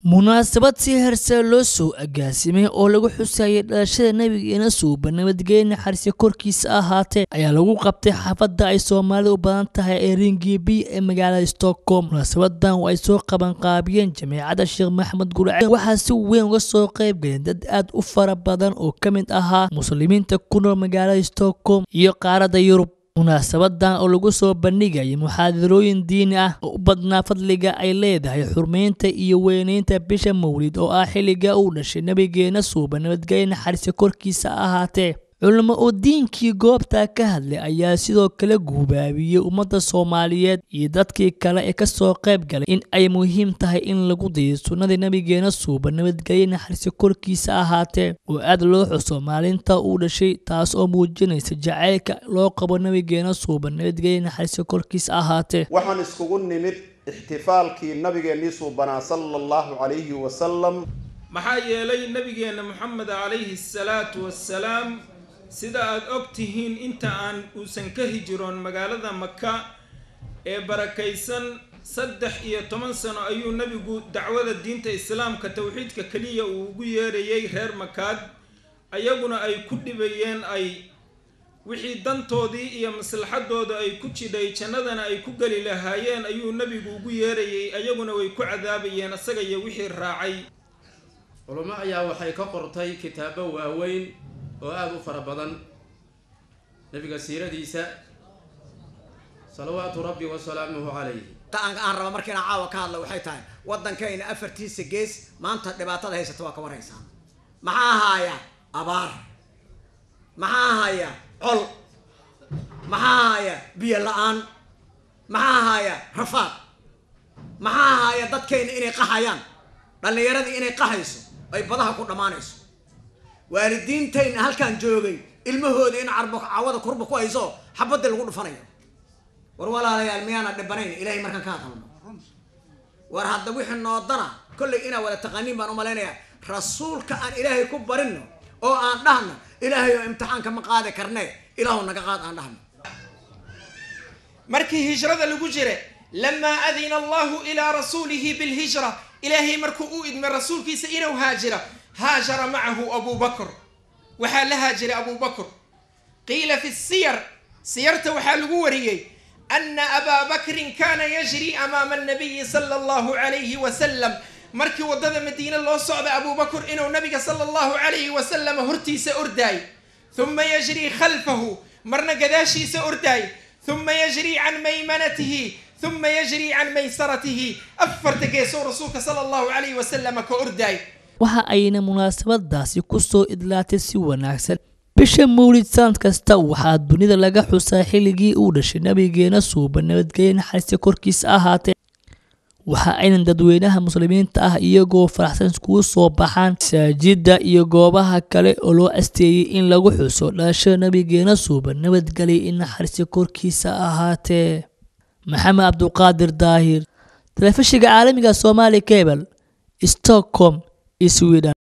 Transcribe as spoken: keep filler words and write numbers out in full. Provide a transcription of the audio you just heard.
munaasabad si heersan loo soo agaasimay oo lagu xusayay dhalashada nabigeena suuban nabadgelyo naxariis korkiisa ahaatee ayaa lagu qabtay xaafadda ay Soomaalidu u badan tahay ee Ringibi ee magaalada Stockholm. munaasabadan oo ay soo qaban qaabiyeen Jaamacadda Sheekh Maxamed Gurceel waxaa si weyn uga soo qayb galeen dad aad u fara badan oo ka mid ahaa muslimiinta ku nool magaalada Stockholm iyo qaaradda Yurub. munaasabadan oo lagu soo bandhigay muxaadarooyin diini ah oo u badnaa fadliga ay leedahay xurmeynta iyo weynaynta bisha Mawlid oo ah xilliga uu dhashay nabigeena suuban nabadgelyo naxariis korkiisa ahaatee. culimo oo diinkii goobta ka hadlay ayaa sidoo kale guubaabiyay ummadda Soomaaliyeed iyo dadkii kale ee ka soo qayb galay in ay muhiim tahay in lagu dayo sunnada nabigeena suuban nabadgelyo naxariis korkiisa ahaatee oo aad loo xuso maalinta uu dhashay taas oo muujinaysa jacaylka loo qabo nabigeena suuban nabadgelyo naxariis korkiisa ahaatee. waxaan iskugu nimid ihtifaalkii nabigeena suuban sallallahu alayhi wa sallam maxaa yeelay nabigeena Muhammad alayhi salaatu wassalaam sida aad ogtihiin inta aan uusan ka hijroon magaalada Makka ee barakaysan saddex iyo toban sano ayuu nabigu dacwada diinta islaamka tawxiidka kaliya uu ugu yeerayay reer Makka ayaguna ay ku dhibayeen ay wixii dantoodii iyo maslaxadooda ay ku jidhay jannadana ay ku gali lahaayeen ayuu nabigu ugu yeerayay ayaguna way ku cadaabayeen asaga iyo wixii raacay. culimo ayaa waxay ka qortay kitaabo waaweyn oo aad u fara badan nabiga siiradiisa salawaatu rabbi wa salaamuhu alayhi. taan aan raba markii aan caawa ka hadlo waxay tahay wadankeena afartiisa gees maanta dhibaatada haysata waa ka waraysan maxaa haaya abaar maxaa haaya col maxaa haaya biyo la'aan maxaa haaya rafaad maxaa haaya dadkeena inay qaxayaan dhalinyarada inay qaxayso ay badaha ku dhamaanayso waalidiintayna halkaan joogay ilmahooda in carbo caawada kurba ku hayso xabada lagu dhufanayo war walaalayaal miyana dhibanayn ilaahay markaan ka hadalno war hadda wixii noodana kulli ina wada taqaaniin baan u maleynaya rasuulka aan ilaahay ku barino oo aan dhahno ilaahay oo imtixaanka ma qaadi karnay ilaahu naga qaad aan dhahno markii hijrada lagu jiray lama adina Allah ila rasuulihi bil hijra إلهي مركو أود من رسول كيس إنه هاجرة هاجر معه أبو بكر وحال هاجر أبو بكر قيل في السير سيرته وحال قوري أن أبا بكر كان يجري أمام النبي صلى الله عليه وسلم مركو ودد مدينة الله صعب أبو بكر إنه النبي صلى الله عليه وسلم هرتي سأرداي ثم يجري خلفه مرنا قداشي سأرداي ثم يجري عن ميمنته ثم يجري عن ميسرته أفرت جيسو رسولك صلى الله عليه وسلم كأرداي. waxa ayna munaasabadaasi ku soo idlaatay si wanaagsan bisha Mawlid sanad kasta waxaa dunida laga xusaa xilligii uu dhashay nabigeena suuban nabadgelyo naxariis korkiisa ahaatee. waxa ayna dadweynaha muslimiinta ah iyagoo faraxsan iskugu soo baxaan masaajidda iyo goobaha kale oo loo asteeyay in lagu xuso dhalashada nabigeena suuban nabadgelyo naxariis korkiisa ahaatee. محمد عبد القادر داهر تلفزيون عالمي Somali Cable Stockholm Sweden.